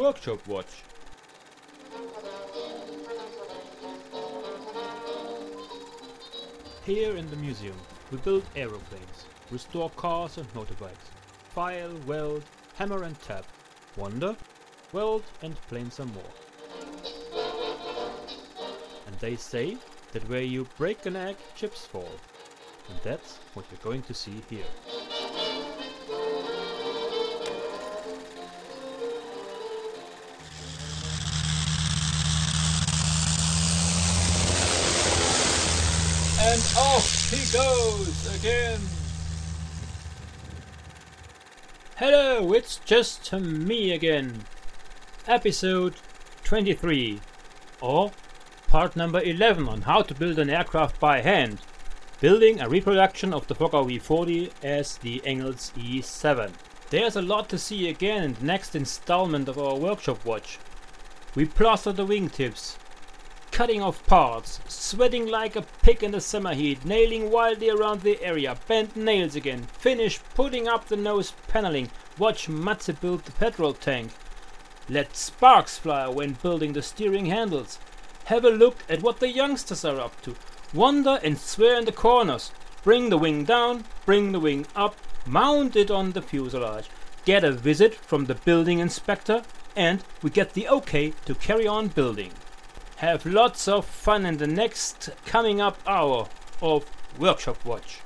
Workshop Watch. Here in the museum we build aeroplanes, restore cars and motorbikes, file, weld, hammer and tap, wonder, weld and plane some more. And they say that where you break an egg, chips fall. And that's what you're going to see here. And off he goes again! Hello, it's just me again. Episode 23, or part number 11 on how to build an aircraft by hand. Building a reproduction of the Fokker V40 as the Engels E7. There's a lot to see again in the next installment of our workshop watch. We plaster the wingtips, cutting off parts, sweating like a pig in the summer heat, nailing wildly around the area, bend nails again, finish putting up the nose paneling, watch Matze build the petrol tank, let sparks fly when building the steering handles, have a look at what the youngsters are up to, wonder and swear in the corners, bring the wing down, bring the wing up, mount it on the fuselage, get a visit from the building inspector, and we get the okay to carry on building. Have lots of fun in the next coming up hour of Workshop Watch.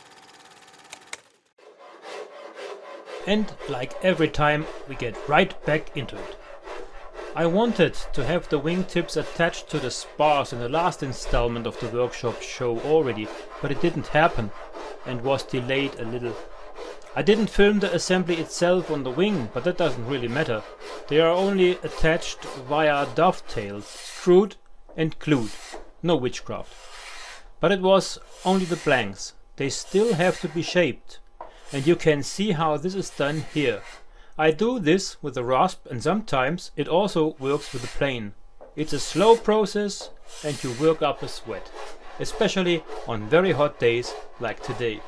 And like every time, we get right back into it. I wanted to have the wingtips attached to the spars in the last installment of the workshop show already, but it didn't happen and was delayed a little. I didn't film the assembly itself on the wing, but that doesn't really matter. They are only attached via dovetails, screwed and glued. No witchcraft. But it was only the blanks. They still have to be shaped. And you can see how this is done here. I do this with a rasp and sometimes it also works with a plane. It's a slow process and you work up a sweat. Especially on very hot days like today.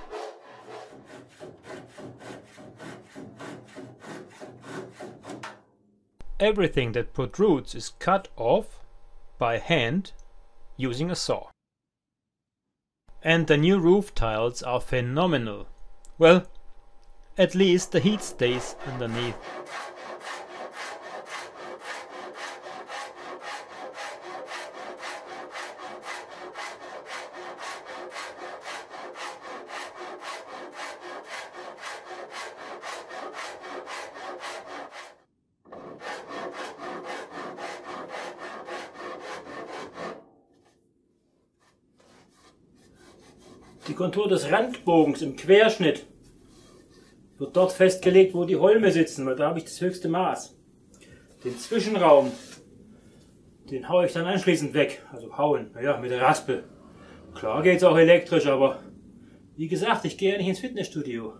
Everything that protrudes is cut off by hand using a saw. And the new roof tiles are phenomenal. Well, at least the heat stays underneath. Die Kontur des Randbogens im Querschnitt wird dort festgelegt, wo die Holme sitzen, weil da habe ich das höchste Maß. Den Zwischenraum, den haue ich dann anschließend weg, also hauen, naja, mit der Raspel. Klar geht's auch elektrisch, aber wie gesagt, ich gehe ja nicht ins Fitnessstudio.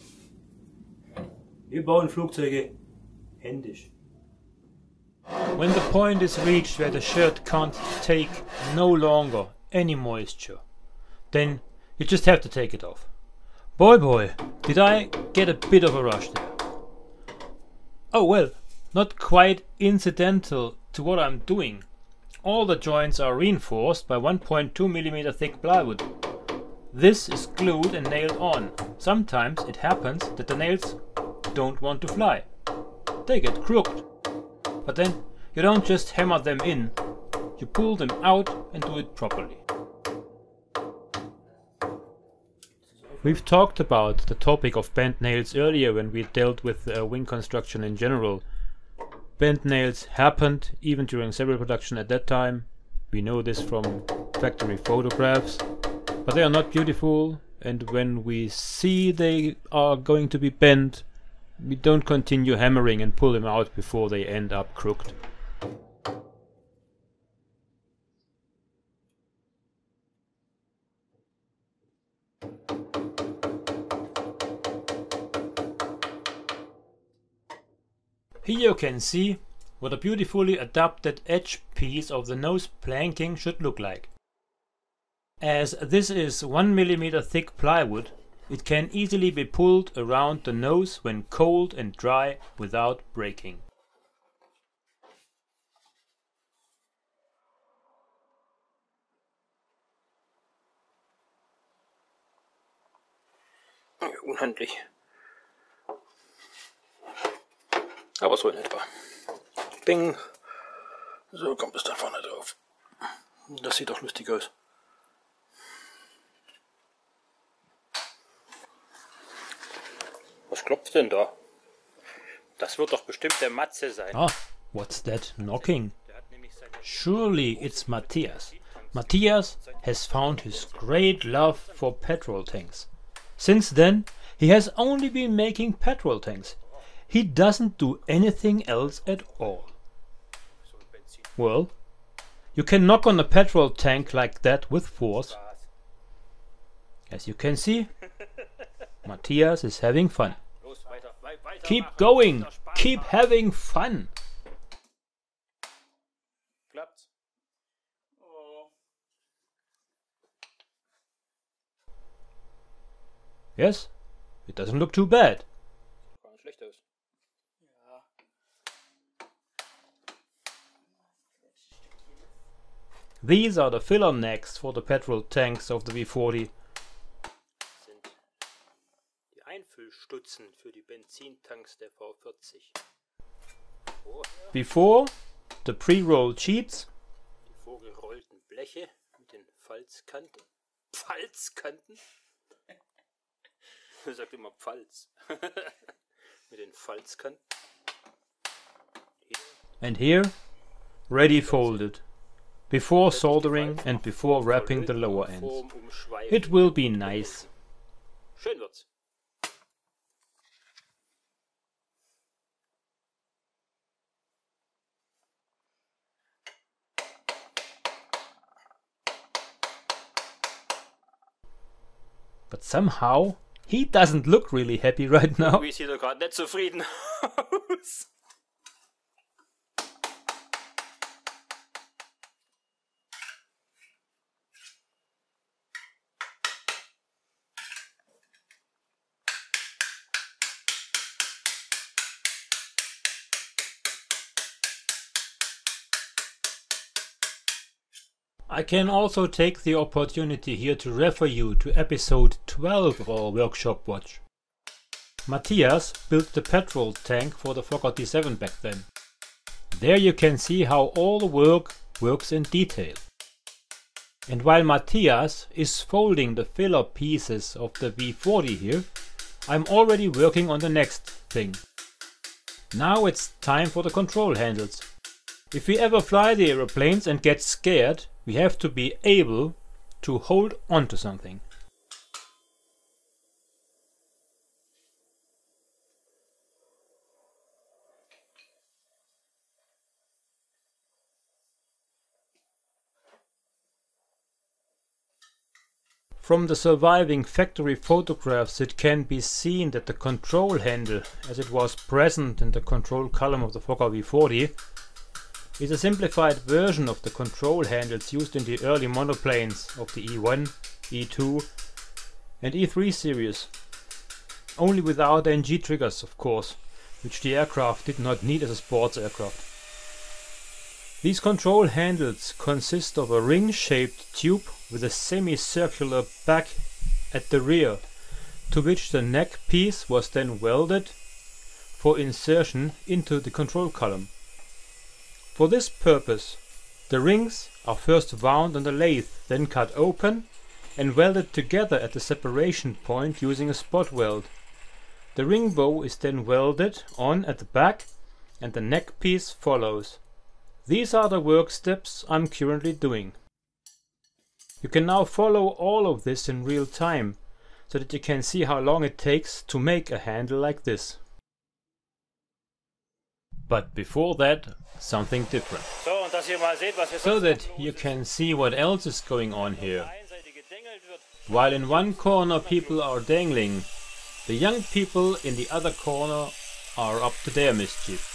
Wir bauen Flugzeuge händisch. When the point is reached where the shirt can't take no longer any moisture, then you just have to take it off. Boy, did I get a bit of a rush there. Oh well, not quite incidental to what I'm doing. All the joints are reinforced by 1.2 mm thick plywood. This is glued and nailed on. Sometimes it happens that the nails don't want to fly. They get crooked. But then you don't just hammer them in, you pull them out and do it properly. We've talked about the topic of bent nails earlier when we dealt with wing construction in general. Bent nails happened even during serial production at that time. We know this from factory photographs, but they are not beautiful, and when we see they are going to be bent, we don't continue hammering and pull them out before they end up crooked. Here you can see what a beautifully adapted edge piece of the nose planking should look like. As this is 1 mm thick plywood, it can easily be pulled around the nose when cold and dry without breaking. Unhandlich. Aber so in etwa. Bing. So kommt es dann vorne drauf. Das sieht doch lustig aus. Was klopft denn da? Das wird doch bestimmt der Matze sein. Ah, what's that knocking? Surely it's Matthias. Matthias has found his great love for petrol tanks. Since then, he has only been making petrol tanks. He doesn't do anything else at all. Well, you can knock on a petrol tank like that with force. As you can see, Matthias is having fun. Keep going! Keep having fun! Klappt's? Oh. Yes, it doesn't look too bad. Schlecht aus. These are the filler necks for the petrol tanks of the V40. Einfüllstutzen für die Benzintanks der V40. Before, the pre-rolled sheets. Die vorgerollten Bleche mit den Falzkanten. Falzkanten? Er sagt immer Pfalz. Mit den Falzkanten. And here, ready folded. Before soldering and before wrapping the lower ends. It will be nice. Schön wird's. But somehow, he doesn't look really happy right now. Wie sieht er gerade nicht zufrieden aus? I can also take the opportunity here to refer you to episode 12 of our workshop watch. Matthias built the petrol tank for the Fokker T7 back then. There you can see how all the work works in detail. And while Matthias is folding the filler pieces of the V40 here, I'm already working on the next thing. Now it's time for the control handles. If we ever fly the aeroplanes and get scared, we have to be able to hold on to something. From the surviving factory photographs it can be seen that the control handle, as it was present in the control column of the Fokker V40, is a simplified version of the control handles used in the early monoplanes of the E1, E2 and E3 series, only without NG triggers of course, which the aircraft did not need as a sports aircraft. These control handles consist of a ring-shaped tube with a semicircular back at the rear, to which the neck piece was then welded for insertion into the control column. For this purpose, the rings are first wound on the lathe, then cut open and welded together at the separation point using a spot weld. The ring bow is then welded on at the back and the neck piece follows. These are the work steps I'm currently doing. You can now follow all of this in real time, so that you can see how long it takes to make a handle like this. But before that, something different. So that you can see what else is going on here. While in one corner people are dangling, the young people in the other corner are up to their mischief.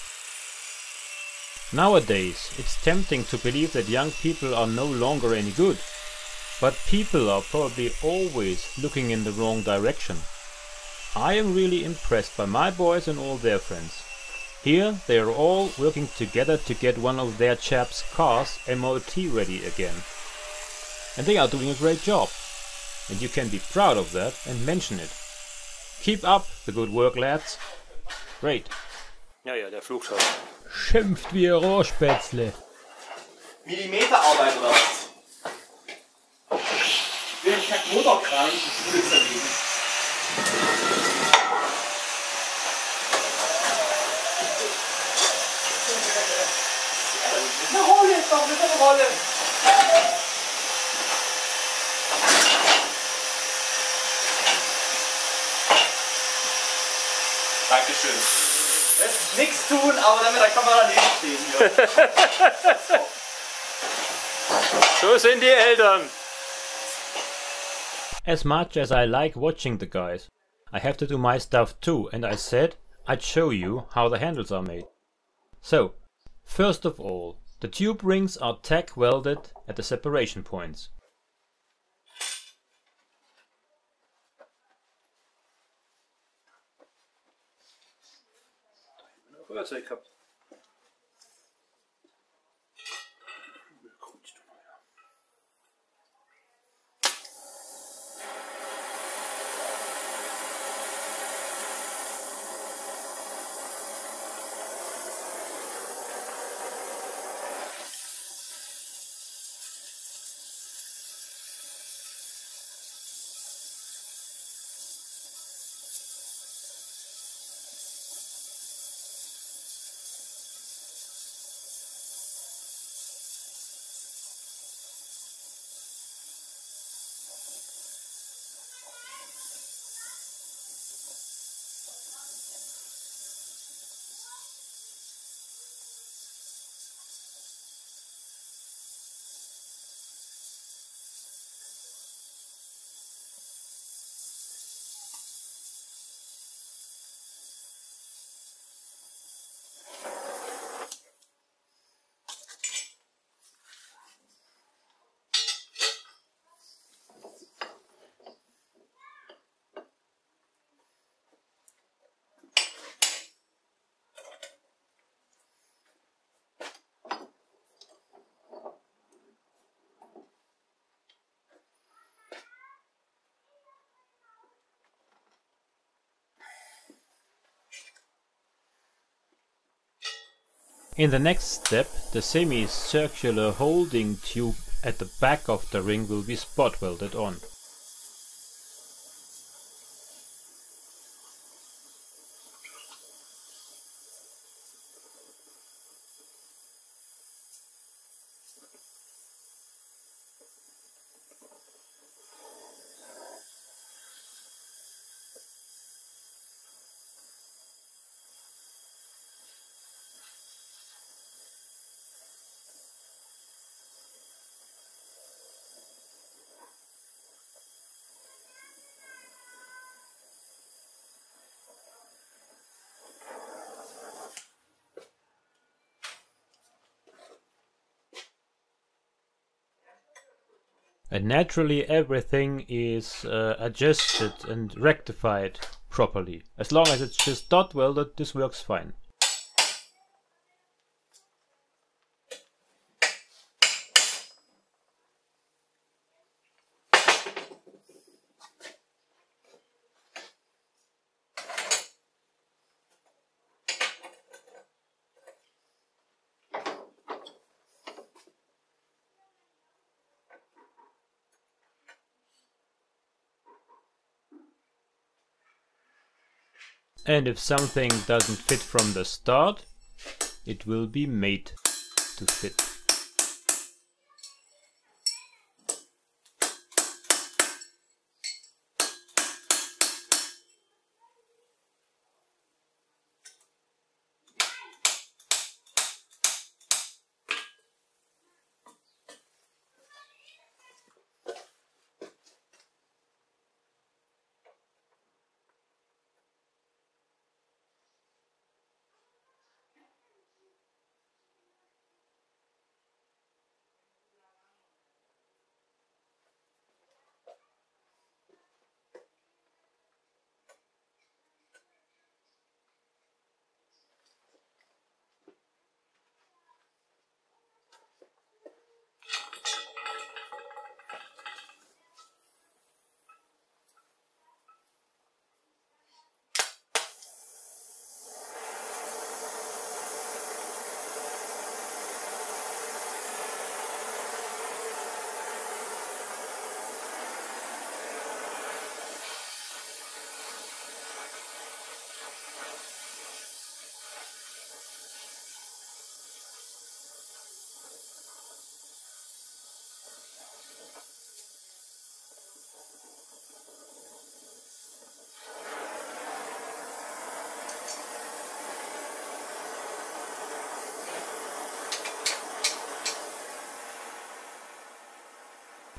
Nowadays, it's tempting to believe that young people are no longer any good. But people are probably always looking in the wrong direction. I am really impressed by my boys and all their friends. Here they are all working together to get one of their chaps' cars MOT ready again. And they are doing a great job. And you can be proud of that and mention it. Keep up the good work, lads. Great. Ja, ja, der flucht halt. Schimpft wie ein Rohrspätzle. Millimeterarbeit oder was? Ich will kein Motorkran, ich will es dagegen. Eine Rolle, ist doch eine Rolle. Dankeschön. Es ist nichts tun, aber damit kann man daneben stehen hier. So sind die Eltern. As much as I like watching the guys, I have to do my stuff too, and I said I'd show you how the handles are made. So, first of all, the tube rings are tack welded at the separation points. Feuerzeug gehabt. In the next step, the semi-circular holding tube at the back of the ring will be spot welded on. And naturally everything is adjusted and rectified properly. As long as it's just dot welded, this works fine. And if something doesn't fit from the start, it will be made to fit.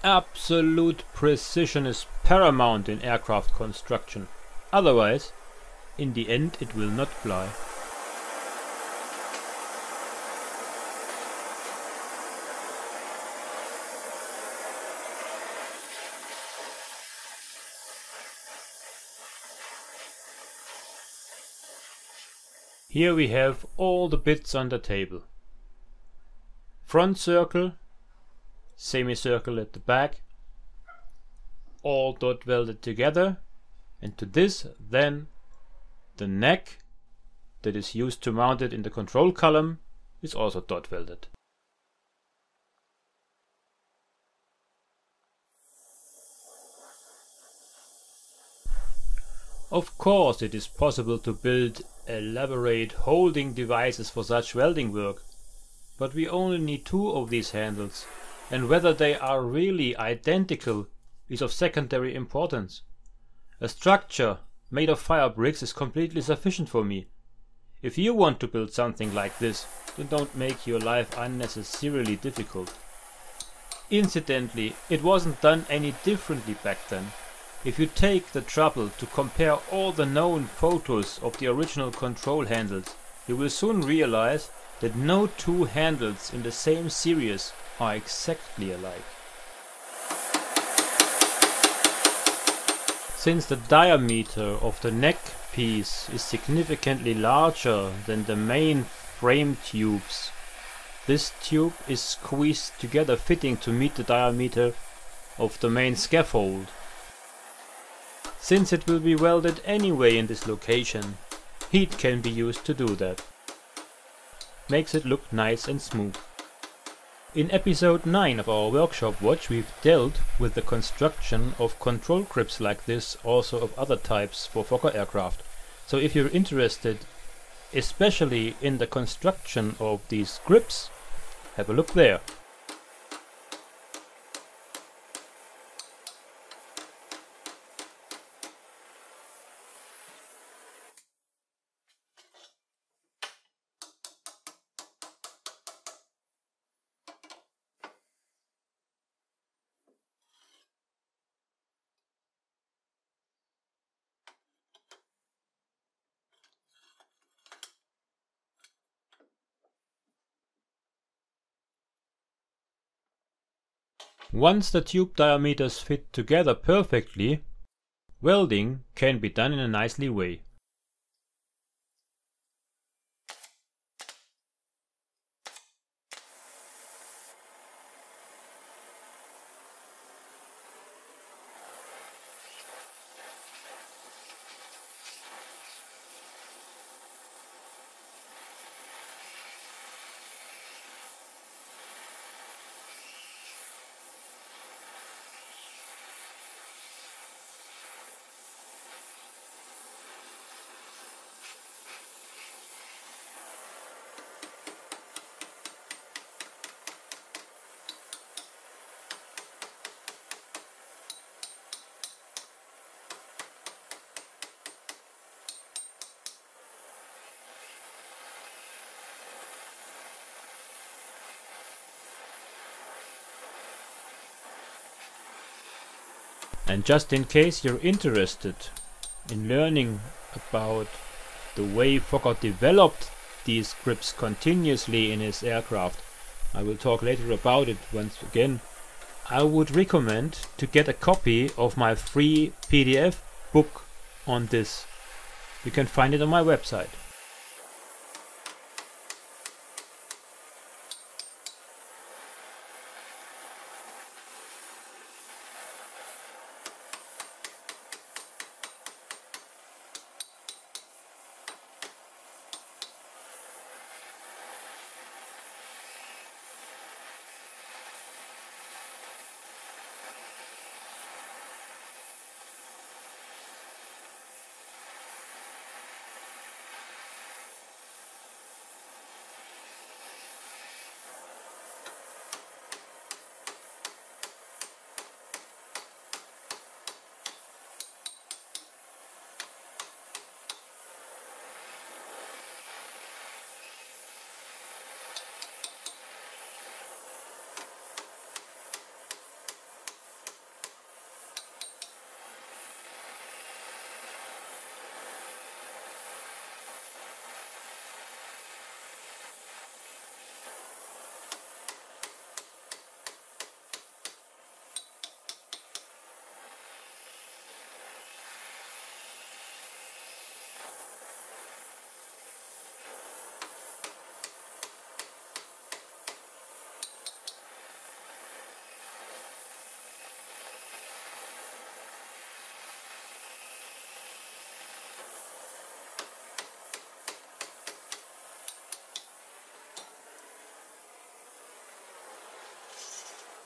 Absolute precision is paramount in aircraft construction. Otherwise, in the end, it will not fly. Here we have all the bits on the table. Front circle, semicircle at the back, all dot welded together, and to this then the neck that is used to mount it in the control column is also dot welded. Of course it is possible to build elaborate holding devices for such welding work, but we only need 2 of these handles, and whether they are really identical is of secondary importance. A structure made of fire bricks is completely sufficient for me. If you want to build something like this, then don't make your life unnecessarily difficult. Incidentally, it wasn't done any differently back then. If you take the trouble to compare all the known photos of the original control handles, you will soon realize that no 2 handles in the same series are exactly alike. Since the diameter of the neck piece is significantly larger than the main frame tubes, this tube is squeezed together fitting to meet the diameter of the main scaffold. Since it will be welded anyway in this location, heat can be used to do that. Makes it look nice and smooth. In episode 9 of our workshop watch we've dealt with the construction of control grips like this, also of other types for Fokker aircraft. So if you're interested especially in the construction of these grips, have a look there. Once the tube diameters fit together perfectly, welding can be done in a nicely way. And just in case you're interested in learning about the way Fokker developed these grips continuously in his aircraft, I will talk later about it once again, I would recommend to get a copy of my free PDF book on this. You can find it on my website.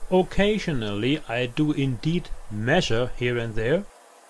Occasionally I do indeed measure here and there.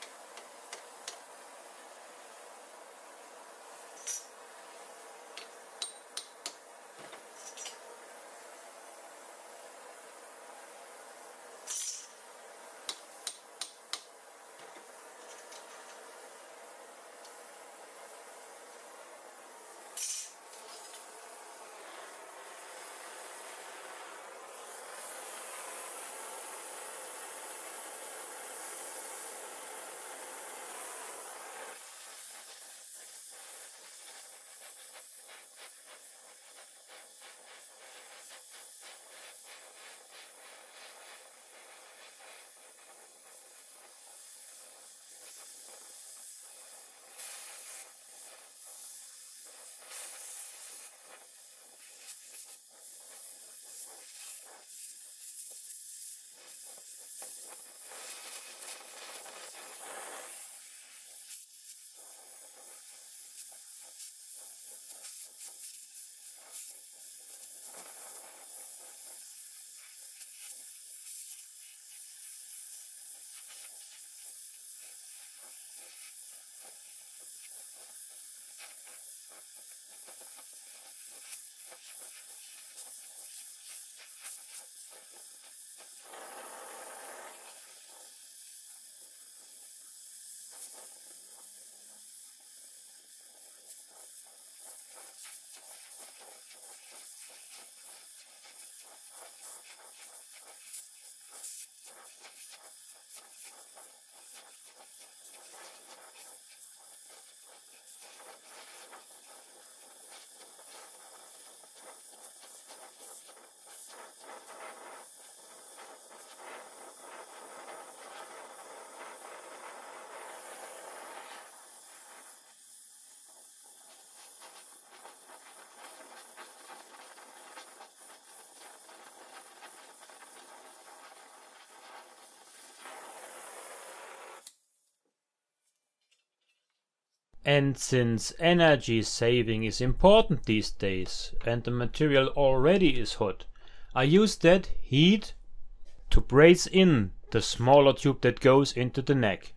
And since energy saving is important these days and the material already is hot, I use that heat to brace in the smaller tube that goes into the neck.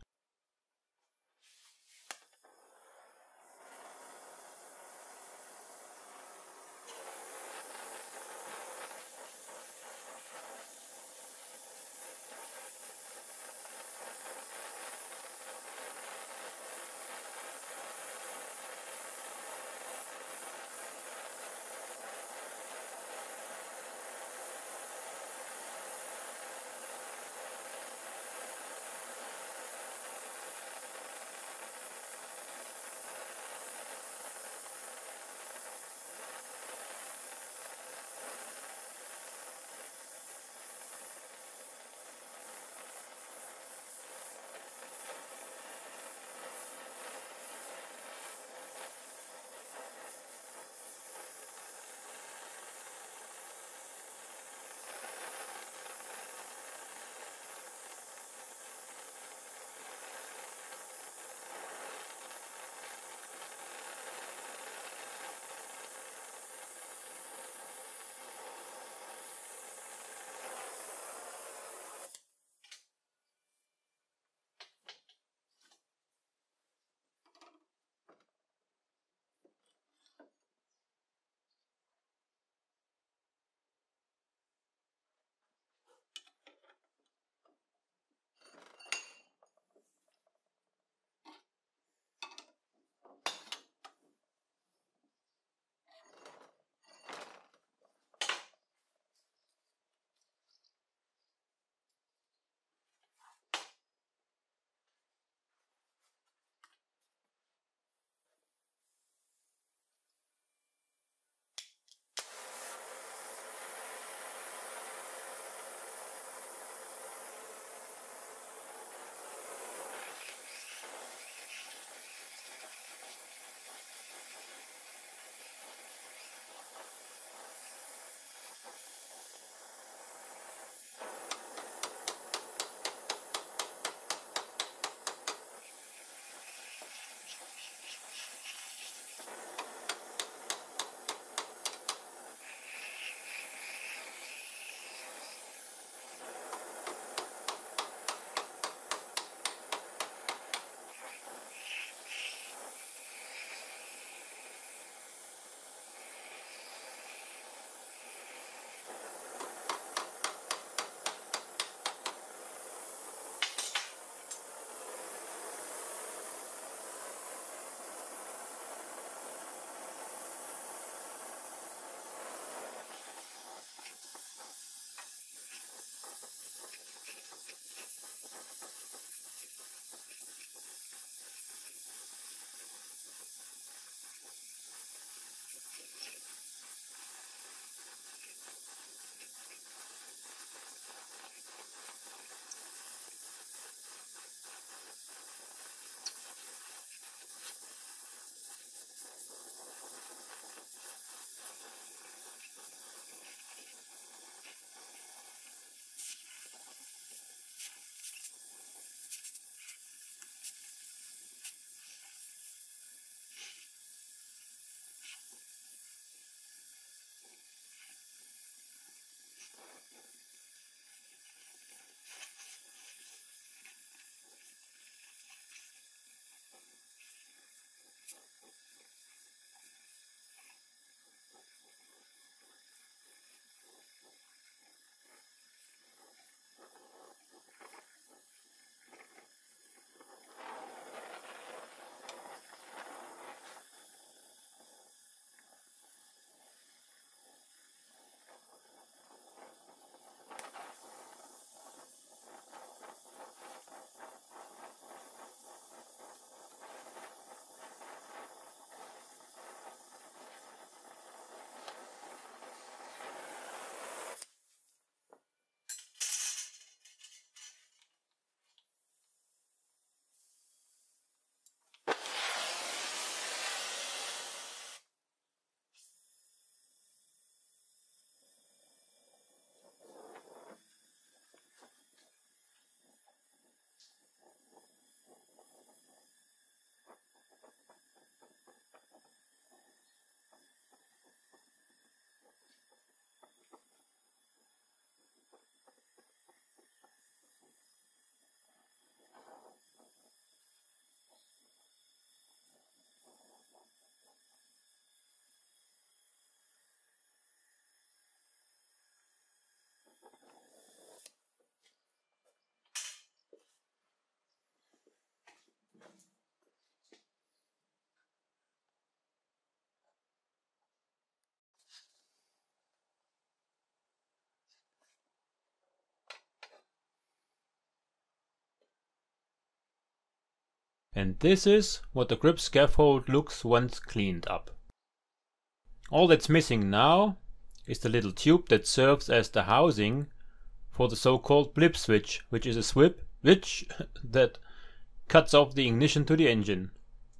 And this is what the grip scaffold looks once cleaned up. All that's missing now is the little tube that serves as the housing for the so-called blip switch, which is a switch that cuts off the ignition to the engine.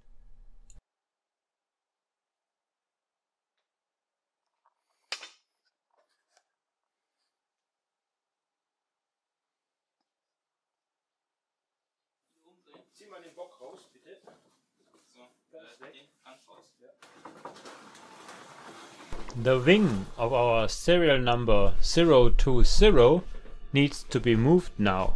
Zieh mal den Bock raus, bitte. So, den Hand raus. Ja. The wing of our serial number 020 needs to be moved now.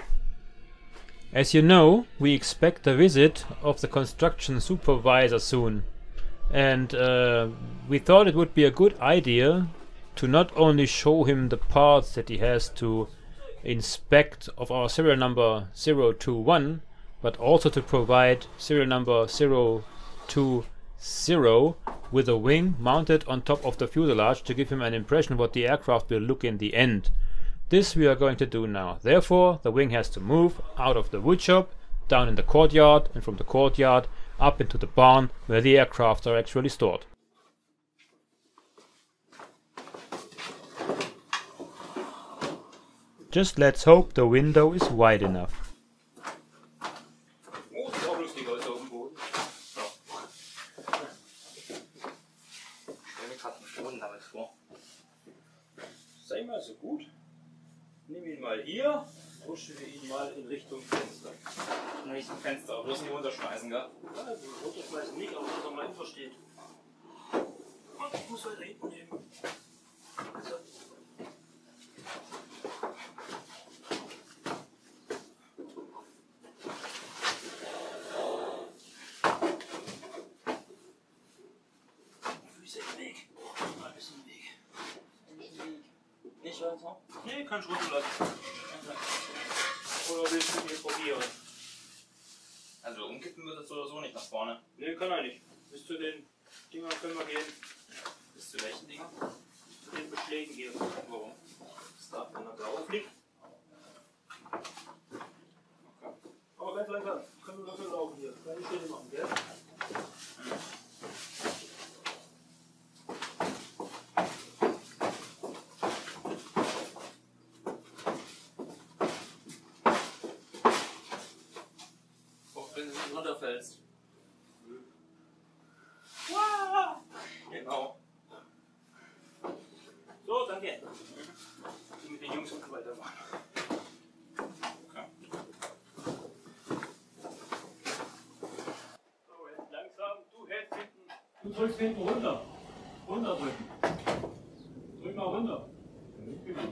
As you know, we expect a visit of the construction supervisor soon, and we thought it would be a good idea to not only show him the parts that he has to inspect of our serial number 021, but also to provide serial number 020 with a wing mounted on top of the fuselage to give him an impression what the aircraft will look in the end. This we are going to do now. Therefore, the wing has to move out of the woodshop, down in the courtyard, and from the courtyard up into the barn where the aircraft are actually stored. Just let's hope the window is wide enough. Oh, sieht auch lustig aus auf dem Boden. So. Ich stelle mir gerade den Boden damit vor. Sei mal so gut. Nimm ihn mal hier, pushe ihn mal in Richtung Fenster. In Richtung Fenster, aber bloß nicht runterschmeißen, gell? Ja, also runterschmeißen nicht, aber dass er mal hinter steht. Und ich muss weiter hinten nehmen. So. Füße im Weg. Alles im Weg. Nicht weiter? Nee, kannst du runterlassen. Oder willst du hier probieren? Also umkippen wird es so oder so nicht nach vorne. Nee, kann er nicht. Bis zu den Dingern können wir gehen. Bis zu welchen Dingen? Zu den Beschlägen hier. Warum? Das darf, wenn er drauf liegt. Okay. Aber ganz langsam. Können wir dafür laufen hier. Keine Schritte machen, gell? Wenn du runterfällst. Wow. Genau. So, danke. Die mit den Jungs und weitermachen. Okay. So, jetzt langsam. Du hältst hinten. Du drückst hinten runter. Runterdrücken. Drück mal runter. Genau.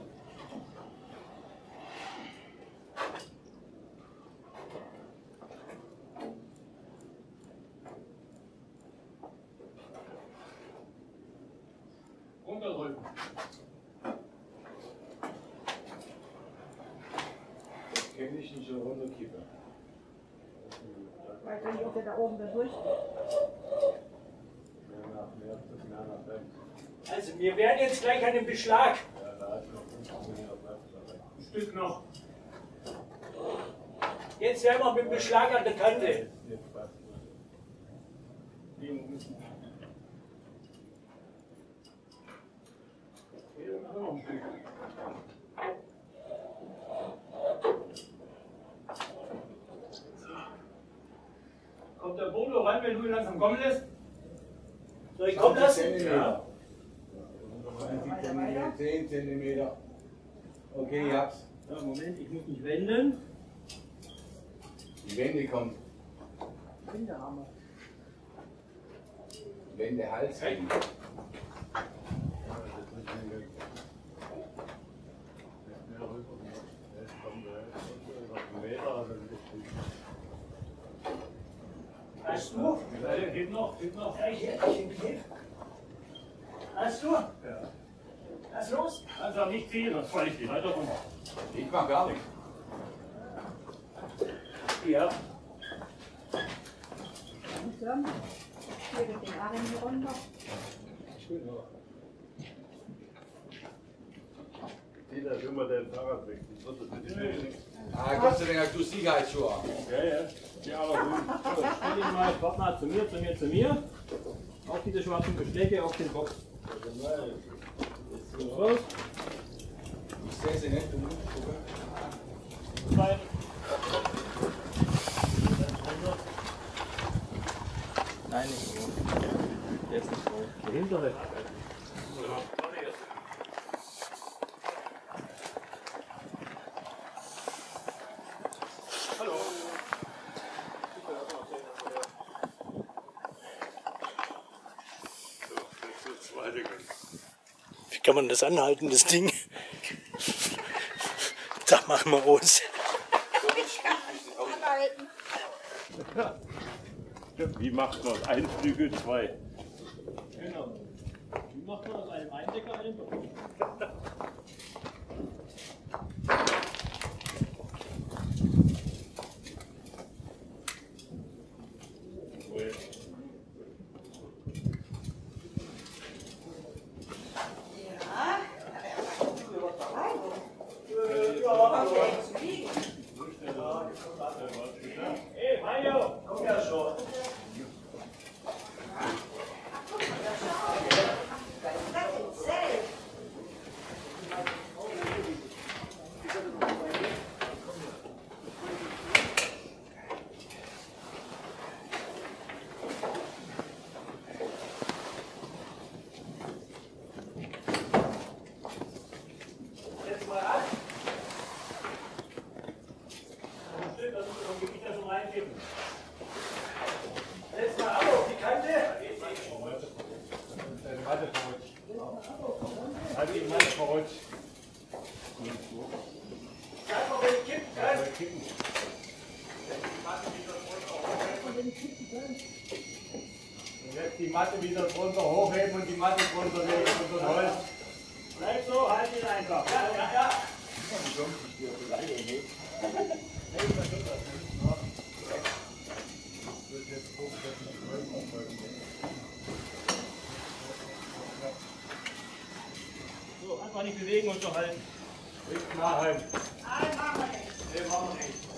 Runterdrücken. Kenne ich nicht so runterkippen. Weiß nicht, ob der da oben da durch. Also wir werden jetzt gleich an den Beschlag. Ja, da ist noch 5 Meter Platz. Ein Stück noch. Jetzt werden wir mit dem Beschlag an der Kante. Jetzt passt es. Die müssen. Hier noch ein Stück. Kommt der Bodo rein, wenn du ihn langsam kommen lässt? Soll ich kommen lassen? Zentimeter. 10 Zentimeter. Okay, ich hab's. Ja, Moment, ich muss mich wenden. Die Wende kommt. Kinderhammer. Wende Hals. Hey. Hast du? Geht noch, geht noch. Ja, ich helfe. Hast du? Ja. Was los? Also nicht viel, das falle ich die weiter runter. Ich mach gar nichts. Ja. Langsam. Hier geht den Arm hier runter. Jeder will mal dein Fahrrad weg. Ah, Gott sei Dank hast du Sicherheitsschuhe an. Ja, ja. Ja, aber gut. So, stell ihn mal, warte mal, zu mir. Auf diese schwarzen Beschläge, auf den Box. Jetzt so raus. Ich sehe sie nicht, du musst gucken. Zwei. Nein, nicht so. Der ist nicht voll. Der hintere. Wie kann man das anhalten, das Ding? Da machen wir aus. Wie macht man ein Flügel, zwei? Genau. Wie macht man aus einem Eindecker einen Box? Hey, Mario, komm ja schon. Jetzt mal an. Stimmt, das ist vom Gebiet ja schon reinkippen. Setz mal ab auf die Kante. Deine Matte verrutscht. Halt die Matte verrutscht. Sag mal, wenn ich kippen kann. Und jetzt die Matte wieder drunter hochheben und die Matte drunter legen und so Holz. Bleib so, halt ihn einfach. Ja. So, einfach nicht bewegen und so halten. Nicht nachhalten. Nein, machen wir nicht. Nee, machen wir nicht.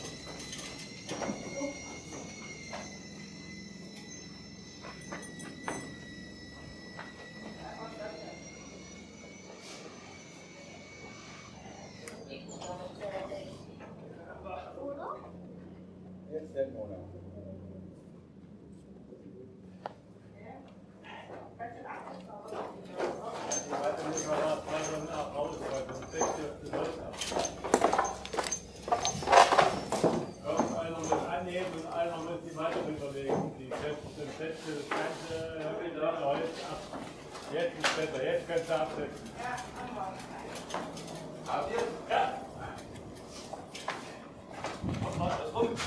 Jetzt den Monat. Die Matte muss man nach Hause, weil sonst deckt ihr das Holz ab. Einer muss anheben und einer muss die Matte rüberlegen. Die setzt das ganze Holz ab. Jetzt ist besser, jetzt kannst du absetzen. Habt ihr? Ja. Mach mal das rum.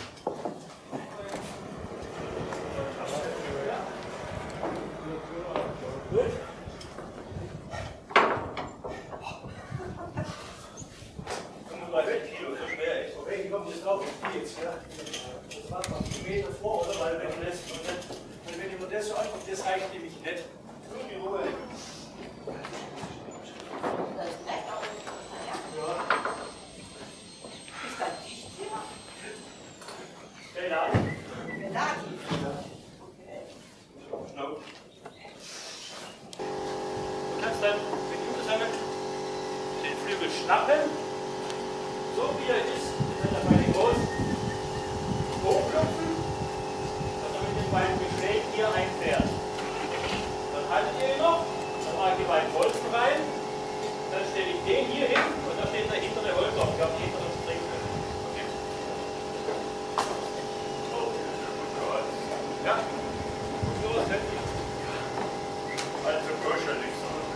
Okay, kommt jetzt drauf, wie geht's, ja? Das macht man einen Meter vor, oder? Weil wenn du das, und wenn ich mir das so angucke, das reicht nämlich nicht. Nur die Ruhe. Du kannst dann mit Jutesamen den Flügel schnappen, so wie er ist, mit der Beine groß, hochklopfen und dann mit den beiden Beschlägen hier einfährt. Dann haltet ihr ihn noch, dann mache ich die beiden Bolzen rein, dann stelle ich den hier hin und da steht der hintere Holzer, ich habe die hinteren Springfälle. Okay. Ja, so setze ich. Also kuschelig.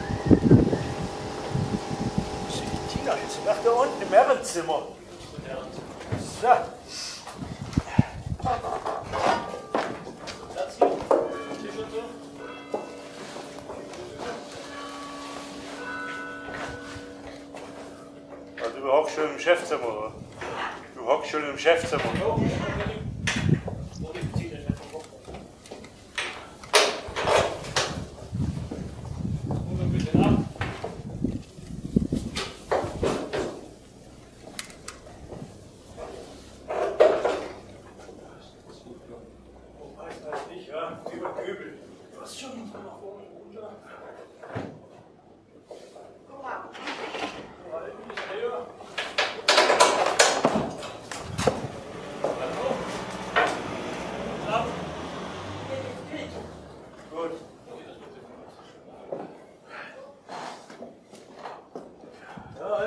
Tina ist nach da unten im Herrenzimmer. So. Platz hier, Tisch und so. Also du hockst schon im Chefzimmer, oder? Du hockst schon im Chefzimmer.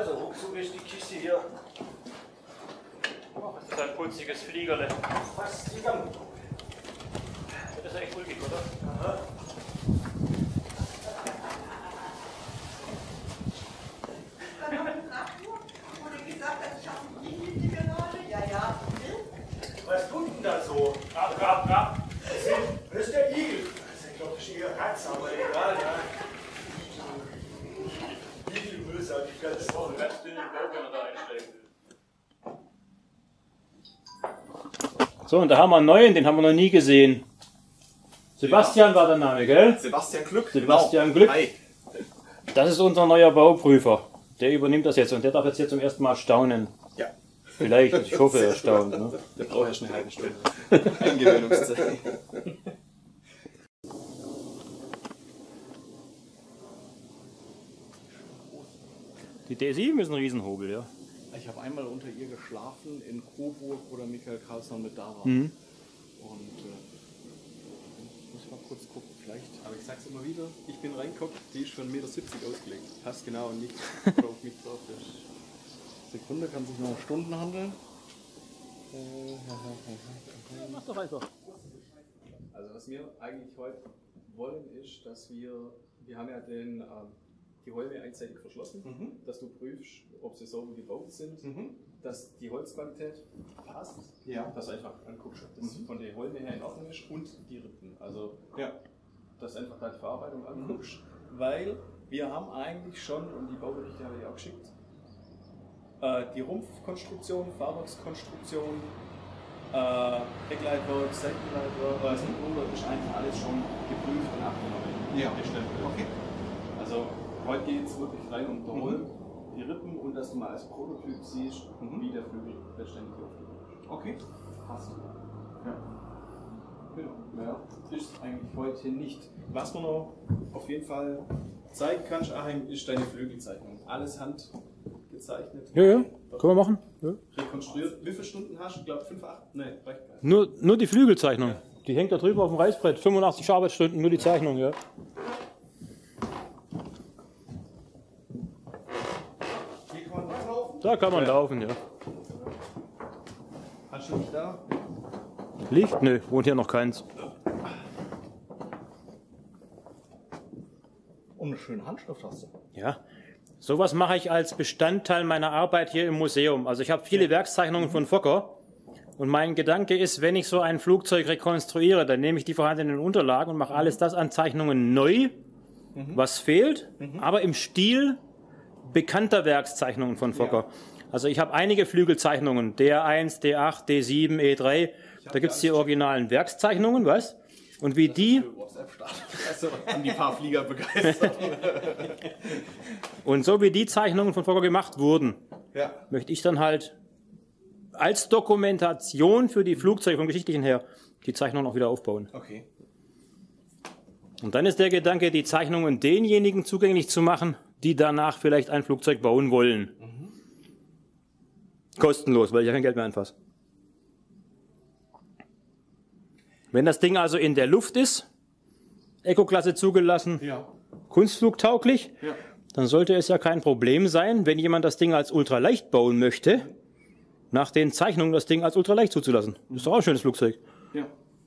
Also ruckzuck ist die Kiste hier Oh, das ist ein putziges Fliegerle. fast zusammen. Das ist echt ulkig, oder? Aha. Was tut denn da so? Ab. Das ist der Igel. Ich glaube, das ist eher Katze, aber egal, ja. Igelmüll, sag ich ganz Das ist ein ganz dünner Bauch, wenn man da einsteigen will. So, und da haben wir einen neuen, den haben wir noch nie gesehen. Sebastian war der Name, gell? Sebastian Glück. Sebastian Glück. Hi. Das ist unser neuer Bauprüfer. Der übernimmt das jetzt und der darf jetzt hier zum ersten Mal staunen. Ja. Vielleicht, also ich hoffe, er staunt. Ne? Der braucht ja schon eine halbe Stunde. Eingewöhnungszeit. Die D7 ist ein Riesenhobel, ja. Ich habe einmal unter ihr geschlafen in Coburg, wo der Michael Karlsson mit da war. Mhm. Und ich muss mal kurz gucken, vielleicht, aber ich sag's immer wieder, ich bin reingeguckt, die ist für 1,70 Meter ausgelegt. Passt genau und nicht auf mich drauf. Sekunde, kann sich noch um Stunden handeln. Mach doch einfach. Also was wir eigentlich heute wollen ist, dass wir haben ja die Holme einseitig verschlossen, dass du prüfst, ob sie sauber gebaut sind, dass die Holzqualität passt, dass du einfach anguckst, ob das von der Holme her in Ordnung ist und die Rippen. Also dass du einfach da die Verarbeitung anguckst, weil wir haben eigentlich schon, und die Bauberichte habe ich auch geschickt, die Rumpfkonstruktion, Fahrwerkskonstruktion, Heckleitwerk, Seitenleitwerk, Seitenruder ist eigentlich alles schon geprüft und abgenommen. Ja. Okay. Also heute geht es wirklich rein um den Holm, die Rippen und dass du mal als Prototyp siehst, wie der Flügel letztendlich aufgebaut ist. Okay. Passt. Ja. Genau. Ja, das ist eigentlich heute nicht. Was man noch auf jeden Fall zeigen kannst, Achim, ist deine Flügelzeichnung. Alles handgezeichnet. Ja, können wir machen. Ja. Rekonstruiert. Wie viele Stunden hast du? Ich glaube 5, 8? Nein, reicht gar nicht. Nur die Flügelzeichnung. Die hängt da drüben auf dem Reißbrett. 85 Arbeitsstunden, nur die Zeichnung, ja. Hier kann man laufen. Da kann man laufen, ja. Hast du nicht da? Licht? Nö, wohnt hier noch keins. Und eine schöne Handschrift hast du. Ja. Sowas mache ich als Bestandteil meiner Arbeit hier im Museum. Also ich habe viele Werkszeichnungen von Fokker. Und mein Gedanke ist, wenn ich so ein Flugzeug rekonstruiere, dann nehme ich die vorhandenen Unterlagen und mache alles das an Zeichnungen neu, was fehlt, aber im Stil bekannter Werkszeichnungen von Fokker. Also ich habe einige Flügelzeichnungen, D1, D8, D7, E3. Da gibt es die originalen Werkszeichnungen, was? Und wie die... Also haben die paar Flieger begeistert. Und so wie die Zeichnungen von Fokker gemacht wurden, möchte ich dann halt als Dokumentation für die Flugzeuge vom Geschichtlichen her die Zeichnungen auch wieder aufbauen. Okay. Und dann ist der Gedanke, die Zeichnungen denjenigen zugänglich zu machen, die danach vielleicht ein Flugzeug bauen wollen. Kostenlos, weil ich ja kein Geld mehr anfasse. Wenn das Ding also in der Luft ist, Eco-Klasse zugelassen, kunstflugtauglich, dann sollte es ja kein Problem sein, wenn jemand das Ding als ultraleicht bauen möchte, nach den Zeichnungen das Ding als ultraleicht zuzulassen. Das ist doch auch ein schönes Flugzeug. Ja.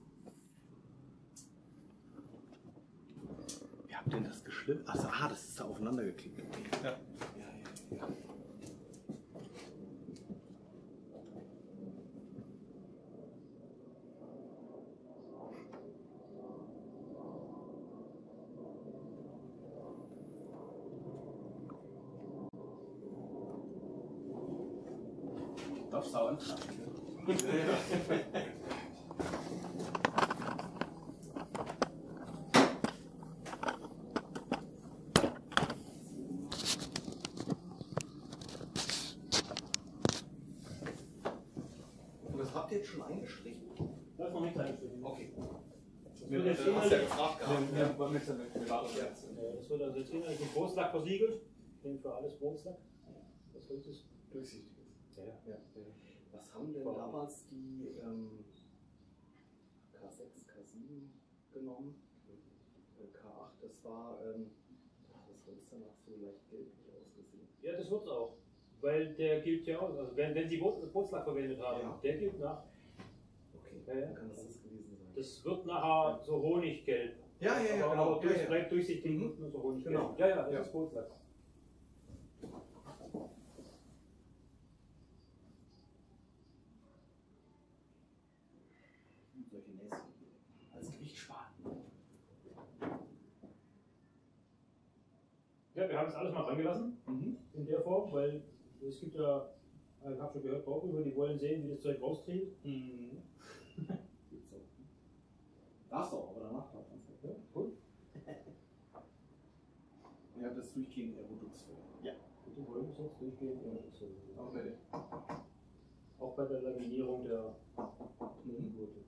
Wie habt ihr denn das geschliffen? Also, das ist da aufeinander geklickt. Okay. Ja. Darfst du auch anfangen? Das habt ihr jetzt schon eingestrichen? Das ist noch nicht eingestrichen. Okay. wird jetzt Hast ja gefragt gehabt. Das wird also jetzt innerlich mit Großlack versiegelt. Ich denke für alles Großlack. Das Holz ist Durchsichtig ist. ja. Was haben denn damals die K6, K7 genommen? K8, das war, das Holz danach so leicht gelblich ausgesehen. Ja, das wird es auch. Weil der gilt ja auch. Also wenn Sie Bootslack verwendet haben, Ja. der gilt nach. Okay, Ja, ja. dann kann das gewesen sein. Das wird nachher so honiggelb. Ja, ja, ja, aber, genau. aber Ja, ja. bleibt durchsichtig Mhm. und nur so honiggelb. Genau. Ja, ja, das Ja. ist Bootslack. Solche Näschen als Gewichtssparen. Ja, wir haben es alles mal reingelassen. In der Form, weil es gibt ja, ich habe schon gehört, Bauprüfer, die wollen sehen, wie das Zeug rauskriegt. Geht's auch. Darfst du auch, aber danach darf man es. Ja, gut. Ihr habt das durchgehend Aerodux vor. Ja. Die wollen es jetzt durchgehen. Ja, so. Okay. Auch bei der Laminierung der Gurte.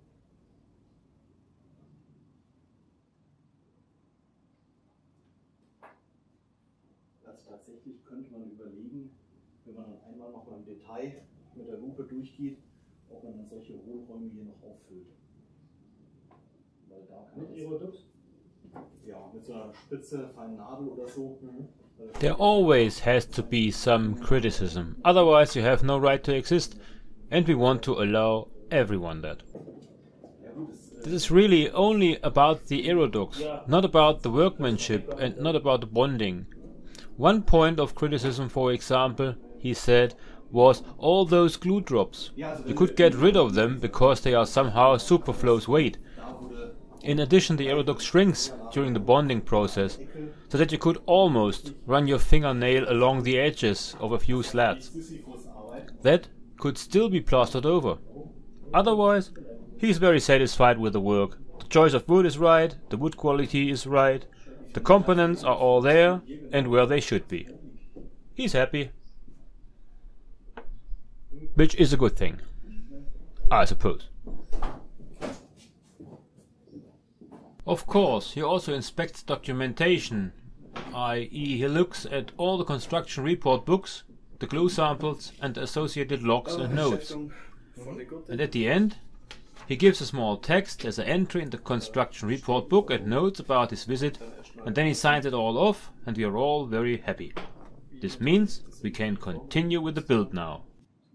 Also tatsächlich könnte man überlegen, wenn man dann einmal noch mal im Detail mit der Lupe durchgeht, ob man dann solche Hohlräume hier noch auffüllt. Weil da kann Mit man Aerodux? ja, mit so einer spitze, feinen Nadel oder so. There always has to be some criticism, otherwise you have no right to exist, and we want to allow everyone that. This is really only about the aerodux, not about the workmanship and not about the bonding. One point of criticism, for example, he said, was all those glue drops. You could get rid of them because they are somehow superfluous weight. In addition, the aerodux shrinks during the bonding process, so that you could almost run your fingernail along the edges of a few slats. That could still be plastered over. Otherwise, he's very satisfied with the work. The choice of wood is right, the wood quality is right, the components are all there and where they should be. He's happy. Which is a good thing, I suppose. Of course, he also inspects documentation, i.e. he looks at all the construction report books, the glue samples and the associated logs and notes. And at the end, he gives a small text as an entry in the construction report book and notes about his visit, and then he signs it all off and we are all very happy. This means we can continue with the build now.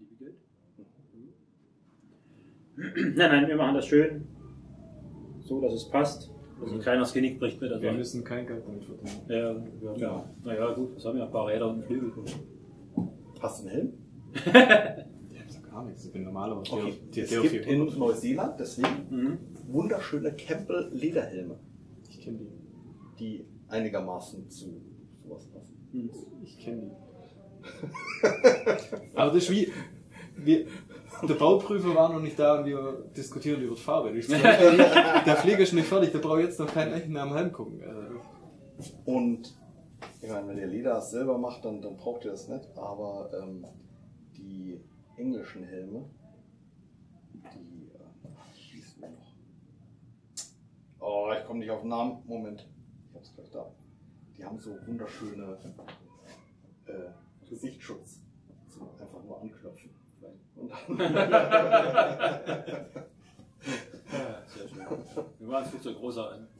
Nein, wir machen das schön, so dass es passt. Also keiner das Genick bricht mit der Wir Sache. müssen kein Geld damit verdienen. Ja. Naja, gut, das haben ja ein paar Räder und Flügel. Hast du einen Helm? Ich hab gar nichts, ich bin normaler. Okay. Es gibt in Neuseeland deswegen wunderschöne Campbell Lederhelme, Ich kenne die. die einigermaßen zu sowas passen. Ich kenne die. Aber das ist wie. Der Bauprüfer war noch nicht da und wir diskutieren über die Farbe. Der Flieger ist nicht fertig, der braucht jetzt noch keinen echten am Helm gucken. Und ich meine, wenn ihr Leder selber macht, dann braucht ihr das nicht. Aber die englischen Helme, die schießen wir noch. Oh, ich komme nicht auf den Namen. Moment, ich hab's gleich da. Die haben so wunderschöne Gesichtsschutz. Zum einfach nur anknöpfen. Und dann Ja, sehr schön. Wir waren viel zu großer an.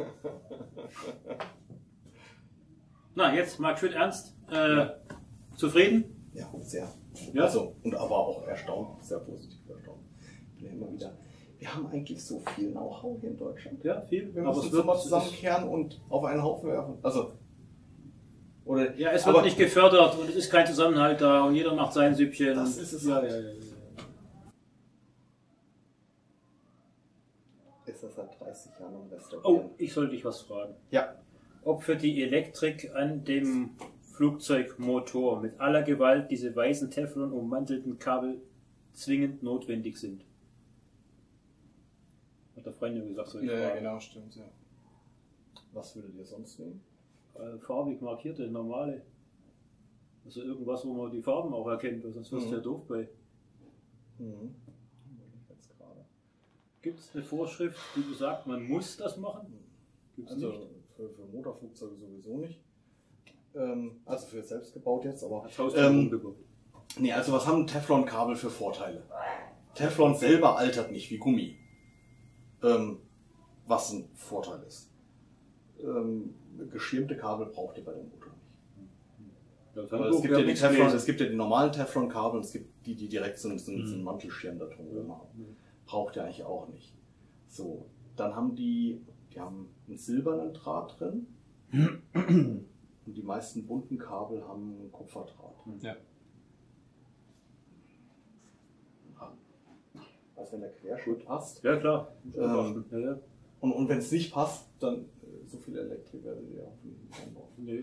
Na, jetzt mal schön ernst. Zufrieden? ja, sehr. Ja. Also, und aber auch erstaunt, sehr positiv erstaunt. Bin ja immer wieder. Wir haben eigentlich so viel Know-how hier in Deutschland. Ja, viel. Wir Aber müssen es uns wird mal zusammenkehren und auf einen Haufen werfen. Also, oder, ja, es wird aber nicht gefördert und es ist kein Zusammenhalt da und jeder macht sein Süppchen. Das ist es ja, halt. ja. ist das seit 30 Jahren im Oh, Restaurieren. ich sollte dich was fragen. Ja. Ob für die Elektrik an dem Flugzeugmotor mit aller Gewalt diese weißen Teflon ummantelten Kabel zwingend notwendig sind. Hat der Freund gesagt, soll ich Ja, fragen. genau, stimmt, ja. Was würdet ihr sonst nehmen? Farbig markierte, normale. Also irgendwas, wo man die Farben auch erkennt, weil sonst wirst du ja doof bei. Jetzt gerade. Gibt es eine Vorschrift, die besagt, man muss das machen? Gibt's Also nicht. für Motorflugzeuge sowieso nicht. Also für selbst gebaut jetzt, aber. Als Haustür umgebaut. Nee, also was haben Teflon-Kabel für Vorteile? Teflon selber altert nicht wie Gummi. Was ein Vorteil ist. Geschirmte Kabel braucht ihr bei dem Motor nicht. Das Weil Handbuch es gibt, ja wäre die nichts Teflon, gewesen. es gibt ja die normalen Teflon-Kabel und es gibt die, die direkt so einen Mantelschirm da drum haben. Braucht ihr eigentlich auch nicht. So, dann haben die haben einen silbernen Draht drin und die meisten bunten Kabel haben einen Kupferdraht. Ja. Also wenn der Querschnitt passt. Ja, klar. Ähm, Ja. Und wenn es nicht passt, dann so viel Elektrik werdet ihr auch nicht einbauen. Nee.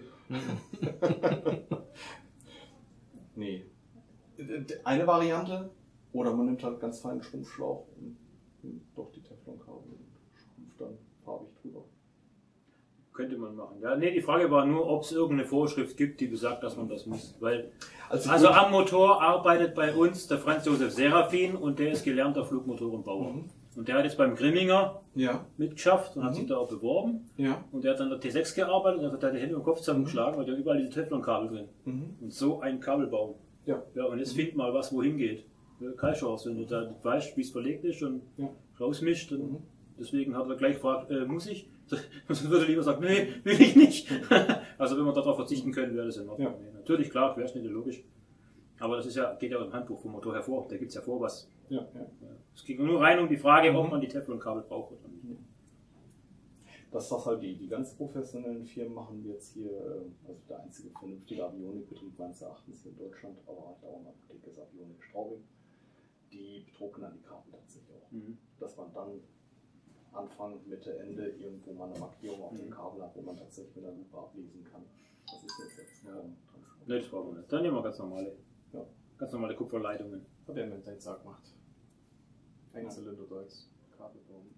Nee. Eine Variante, oder man nimmt halt ganz feinen Schrumpfschlauch und nimmt doch die Teflonkabel und schrumpft dann farbig drüber. Könnte man machen. Ja, nee, die Frage war nur, ob es irgendeine Vorschrift gibt, die besagt, dass man das muss. Weil, also am Motor arbeitet bei uns der Franz Josef Serafin und der ist gelernter Flugmotorenbauer. Und der hat jetzt beim Grimminger mitgeschafft und hat sich da auch beworben. Ja. Und der hat dann der T6 gearbeitet und hat da die Hände im Kopf zusammengeschlagen, weil der überall diese Teflonkabel drin. Und so ein Kabelbaum. Ja. Ja, und jetzt find mal was, wohin geht. Ja, keine Chance, wenn du da weißt, wie es verlegt ist und rausmischt. Und deswegen hat er gleich gefragt, muss ich? Sonst würde er lieber sagen, nee, will ich nicht. Also wenn wir darauf verzichten können, wäre das in Ordnung. Ja. Natürlich, klar, Querschnitte, logisch. Aber das ist ja, geht ja im Handbuch vom Motor hervor. Da gibt es ja vor was. Ja. Es ging nur rein um die Frage, ob man die Teflonkabel braucht oder nicht. Das, was halt die ganz professionellen Firmen machen, wie jetzt hier, also der einzige vernünftige Avionikbetrieb meines Erachtens hier in Deutschland, aber halt auch ein dickes Avionik Straubing, die bedrucken dann die Kabel tatsächlich auch. Dass man dann Anfang, Mitte, Ende irgendwo mal eine Markierung auf dem Kabel hat, wo man tatsächlich mit der Lupe ablesen kann. Das ist jetzt Transport. Ne, das brauchen wir nicht. Dann nehmen wir ganz normale Kupferleitungen. Hat er mit Zeit gemacht. Einzylinder Deutz, Kabelbaum.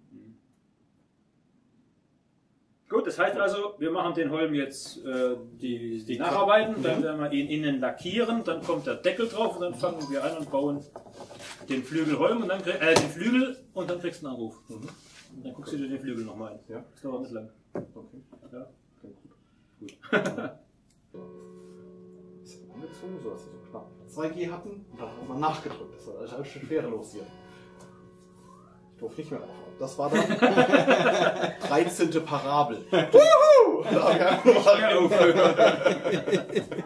Gut, das heißt also, wir machen den Holm jetzt die Nacharbeiten, dann werden wir ihn innen lackieren, dann kommt der Deckel drauf und dann fangen wir an und bauen den Flügelholm und dann den Flügel und dann kriegst du einen Anruf. Und dann guckst du dir den Flügel nochmal an. Ja. Das dauert nicht lang. Okay. Ja. Klingt gut. Ist angezogen, so dass wir so knapp 2G hatten und dann haben wir nachgedrückt, dass wir alles schwerelos hier. Ich durfte nicht mehr aufhören. Das war dann 13. Parabel. Wuhu! Da hab ich einfach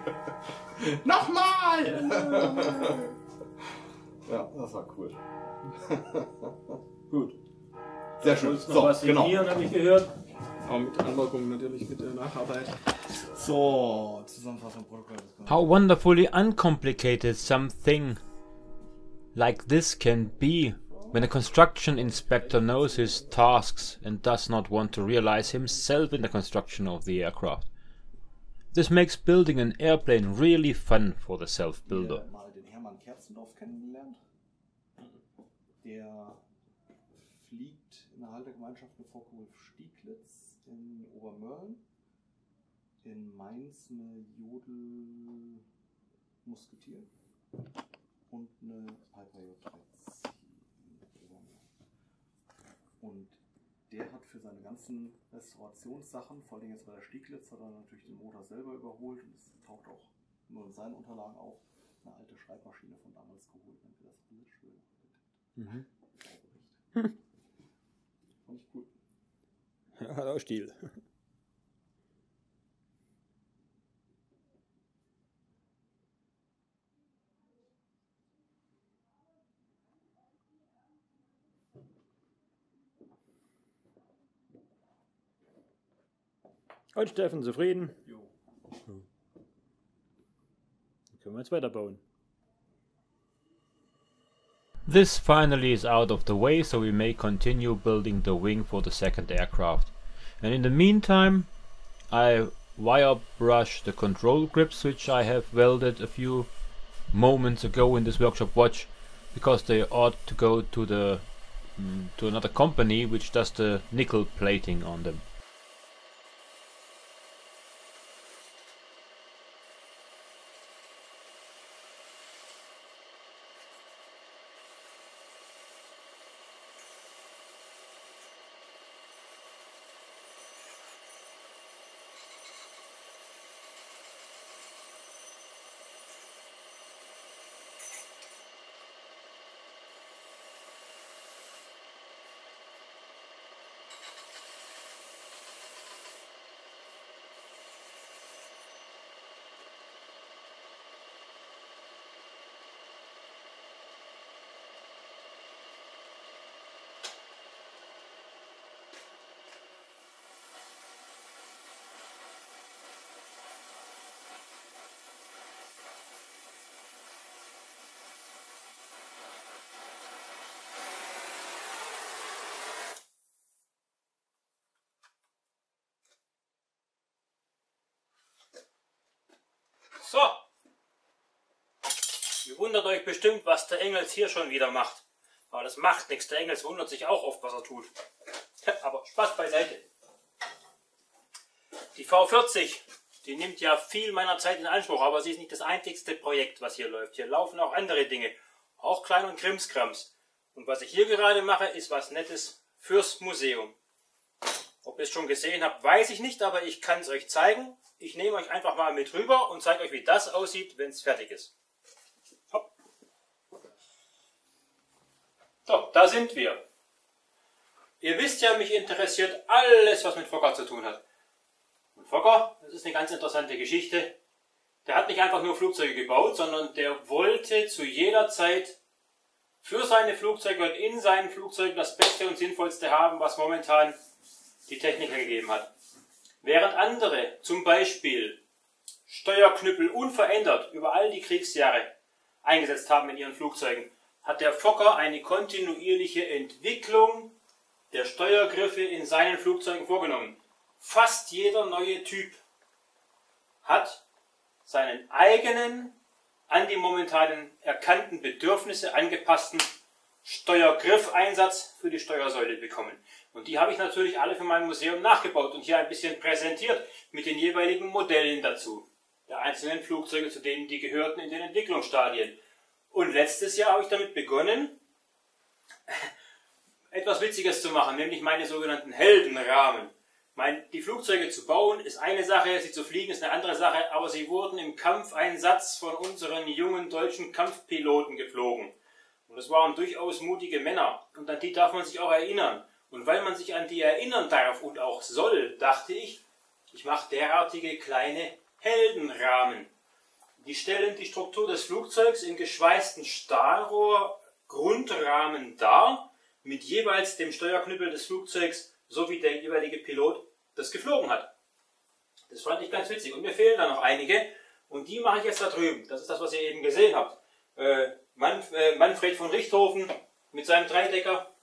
Nochmal! Ja, das war cool. Gut. Sehr schön. So, was genau. Hier habe ich gehört. Auch mit Anmerkungen natürlich mit der Nacharbeit. So, Zusammenfassung Protokoll. How wonderfully uncomplicated something like this can be when a construction inspector knows his tasks and does not want to realize himself in the construction of the aircraft. This makes building an airplane really fun for the self-builder. Mal den Hermann Kerzendorf kennengelernt. Der fliegt in der Haltergemeinschaft mit Focke-Wulf Stieglitz in Obermörlen. In Mainz eine Jodel-Musketier und eine Piper J13. Und der hat für seine ganzen Restaurationssachen, vor allem jetzt bei der Stieglitz, hat er natürlich den Motor selber überholt und es taucht auch nur in seinen Unterlagen auf, eine alte Schreibmaschine von damals geholt, wenn wir das alles schön Fand ich cool. Ja, hat auch Stil. Und Steffen, zufrieden? Jo. Dann können wir jetzt weiterbauen. This finally is out of the way, so we may continue building the wing for the second aircraft. And in the meantime, I wire brush the control grips, which I have welded a few moments ago in this workshop watch, because they ought to go to the to another company which does the nickel plating on them. wundert euch bestimmt, was der Engels hier schon wieder macht. Aber das macht nichts, der Engels wundert sich auch oft, was er tut. Aber Spaß beiseite. Die V40, die nimmt ja viel meiner Zeit in Anspruch, aber sie ist nicht das einzigste Projekt, was hier läuft. Hier laufen auch andere Dinge, auch Klein- und Krimskrams. Und was ich hier gerade mache, ist was Nettes fürs Museum. Ob ihr es schon gesehen habt, weiß ich nicht, aber ich kann es euch zeigen. Ich nehme euch einfach mal mit rüber und zeige euch, wie das aussieht, wenn es fertig ist. Hopp. So, da sind wir. Ihr wisst ja, mich interessiert alles, was mit Fokker zu tun hat. Und Fokker, das ist eine ganz interessante Geschichte. Der hat nicht einfach nur Flugzeuge gebaut, sondern der wollte zu jeder Zeit für seine Flugzeuge und in seinen Flugzeugen das Beste und Sinnvollste haben, was momentan die Technik gegeben hat. Während andere zum Beispiel Steuerknüppel unverändert über all die Kriegsjahre eingesetzt haben in ihren Flugzeugen, hat der Fokker eine kontinuierliche Entwicklung der Steuergriffe in seinen Flugzeugen vorgenommen. Fast jeder neue Typ hat seinen eigenen, an die momentanen erkannten Bedürfnisse angepassten Steuergriffeinsatz für die Steuersäule bekommen. Und die habe ich natürlich alle für mein Museum nachgebaut und hier ein bisschen präsentiert mit den jeweiligen Modellen dazu. Der einzelnen Flugzeuge, zu denen die gehörten in den Entwicklungsstadien. Und letztes Jahr habe ich damit begonnen, etwas Witziges zu machen, nämlich meine sogenannten Heldenrahmen. Die Flugzeuge zu bauen ist eine Sache, sie zu fliegen ist eine andere Sache, aber sie wurden im Kampfeinsatz von unseren jungen deutschen Kampfpiloten geflogen. Und das waren durchaus mutige Männer und an die darf man sich auch erinnern. Und weil man sich an die erinnern darf und auch soll, dachte ich, ich mache derartige kleine Heldenrahmen. Die stellen die Struktur des Flugzeugs in geschweißten Stahlrohr-Grundrahmen dar, mit jeweils dem Steuerknüppel des Flugzeugs, so wie der jeweilige Pilot das geflogen hat. Das fand ich ganz witzig. Und mir fehlen da noch einige. Und die mache ich jetzt da drüben. Das ist das, was ihr eben gesehen habt. Manfred von Richthofen mit seinem Dreidecker.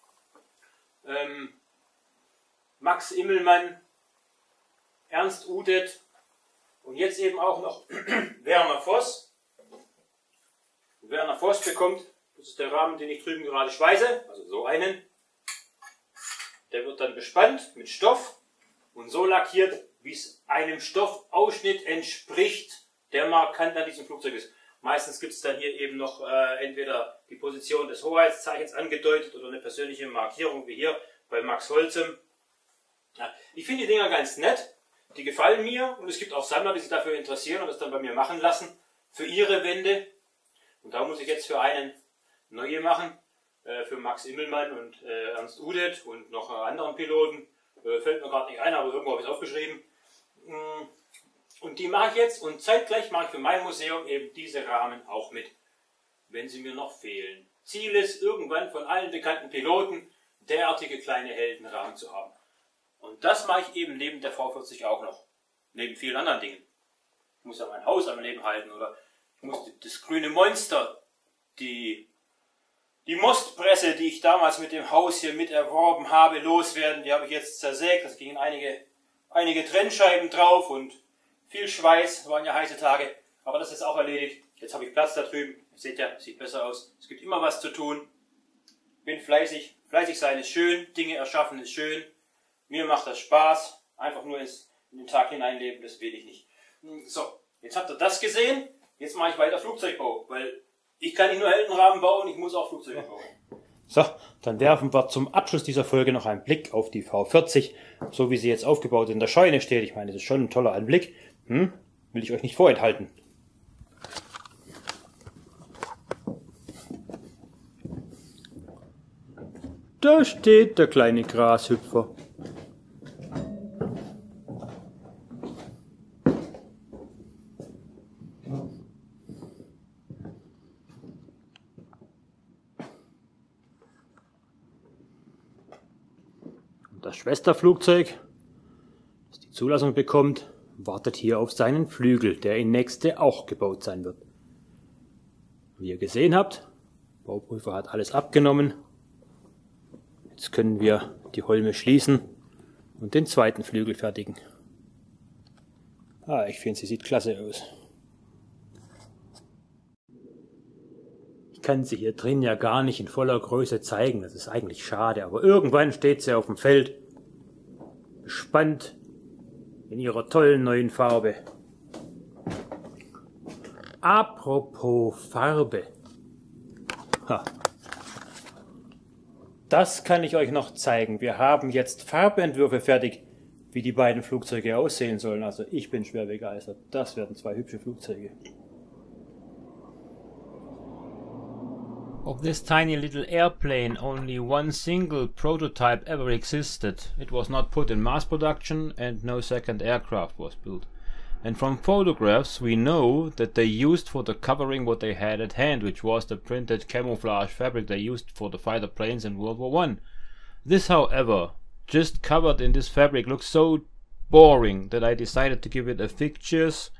Max Immelmann. Ernst Udet. Und jetzt eben auch noch Werner Voss. Werner Voss bekommt, das ist der Rahmen, den ich drüben gerade schweiße. Also so einen. Der wird dann bespannt mit Stoff und so lackiert, wie es einem Stoffausschnitt entspricht, der markant an diesem Flugzeug ist. Meistens gibt es dann hier eben noch entweder die Position des Hoheitszeichens angedeutet oder eine persönliche Markierung, wie hier bei Max Holzem. Ja, ich finde die Dinger ganz nett, die gefallen mir und es gibt auch Sammler, die sich dafür interessieren und das dann bei mir machen lassen, für ihre Wände. Und da muss ich jetzt für einen neue machen. Für Max Immelmann und Ernst Udet und noch anderen Piloten. Fällt mir gerade nicht ein, aber irgendwo habe ich es aufgeschrieben. Und die mache ich jetzt und zeitgleich mache ich für mein Museum eben diese Rahmen auch mit, wenn sie mir noch fehlen. Ziel ist, irgendwann von allen bekannten Piloten derartige kleine Heldenrahmen zu haben. Und das mache ich eben neben der V40 auch noch. Neben vielen anderen Dingen. Ich muss ja mein Haus am Leben halten oder ich muss das grüne Monster, die Mostpresse, die ich damals mit dem Haus hier mit erworben habe, loswerden. Die habe ich jetzt zersägt. Es gingen einige Trennscheiben drauf und viel Schweiß. Es waren ja heiße Tage. Aber das ist auch erledigt. Jetzt habe ich Platz da drüben. Ihr seht ja, sieht besser aus. Es gibt immer was zu tun. Bin fleißig. Fleißig sein ist schön. Dinge erschaffen ist schön. Mir macht das Spaß. Einfach nur in den Tag hineinleben, das will ich nicht. So, jetzt habt ihr das gesehen. Jetzt mache ich weiter Flugzeugbau, weil ich kann nicht nur Heldenrahmen bauen, ich muss auch Flugzeuge bauen. So, dann werfen wir zum Abschluss dieser Folge noch einen Blick auf die V40, so wie sie jetzt aufgebaut in der Scheune steht. Ich meine, das ist schon ein toller Anblick. Will ich euch nicht vorenthalten. Da steht der kleine Grashüpfer. Das Schwesterflugzeug, das die Zulassung bekommt, wartet hier auf seinen Flügel, der in nächste auch gebaut sein wird. Wie ihr gesehen habt, der Bauprüfer hat alles abgenommen. Jetzt können wir die Holme schließen und den zweiten Flügel fertigen. Ich finde, sie sieht klasse aus. Ich kann sie hier drin ja gar nicht in voller Größe zeigen, das ist eigentlich schade, aber irgendwann steht sie auf dem Feld, gespannt in ihrer tollen neuen Farbe. Apropos Farbe. Ha. Das kann ich euch noch zeigen. Wir haben jetzt Farbentwürfe fertig, wie die beiden Flugzeuge aussehen sollen. Also ich bin schwer begeistert. Das werden zwei hübsche Flugzeuge. Of this tiny little airplane, only one single prototype ever existed. It was not put in mass production and no second aircraft was built. And from photographs we know that they used for the covering what they had at hand, which was the printed camouflage fabric they used for the fighter planes in World War I. This, however, just covered in this fabric looks so boring that I decided to give it a fictitious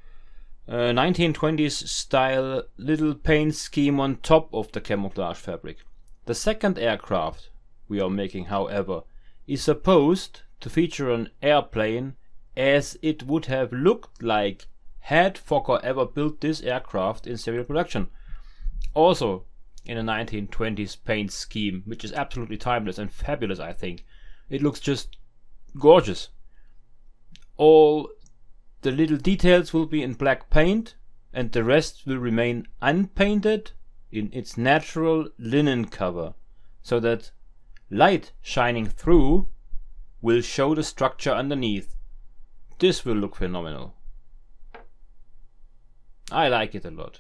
1920s style little paint scheme on top of the camouflage fabric. The second aircraft we are making, however, is supposed to feature an airplane as it would have looked like had Fokker ever built this aircraft in serial production. Also in a 1920s paint scheme, which is absolutely timeless and fabulous, I think. It looks just gorgeous. All the little details will be in black paint and the rest will remain unpainted in its natural linen cover, so that light shining through will show the structure underneath. This will look phenomenal. I like it a lot.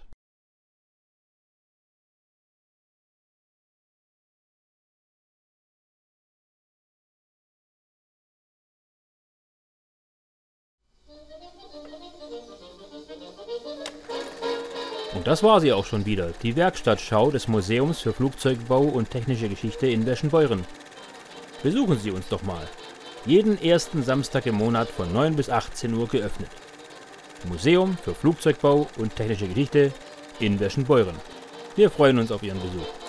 Und das war sie auch schon wieder, die Werkstattschau des Museums für Flugzeugbau und technische Geschichte in Weschenbeuren. Besuchen Sie uns doch mal. Jeden ersten Samstag im Monat von 9 bis 18 Uhr geöffnet. Museum für Flugzeugbau und technische Geschichte in Weschenbeuren. Wir freuen uns auf Ihren Besuch.